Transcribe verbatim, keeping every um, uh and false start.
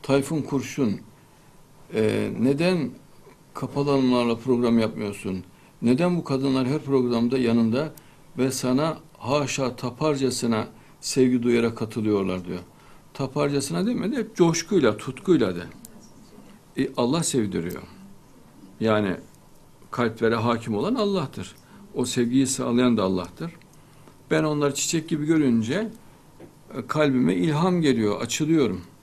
Tayfun Kurşun, e, neden kapalı alımlarla program yapmıyorsun? Neden bu kadınlar her programda yanında ve sana haşa taparcasına sevgi duyarak katılıyorlar diyor. Taparcasına demedi, hep coşkuyla, tutkuyla de. E, Allah sevdiriyor. Yani kalplere hakim olan Allah'tır. O sevgiyi sağlayan da Allah'tır. Ben onları çiçek gibi görünce e, kalbime ilham geliyor, açılıyorum.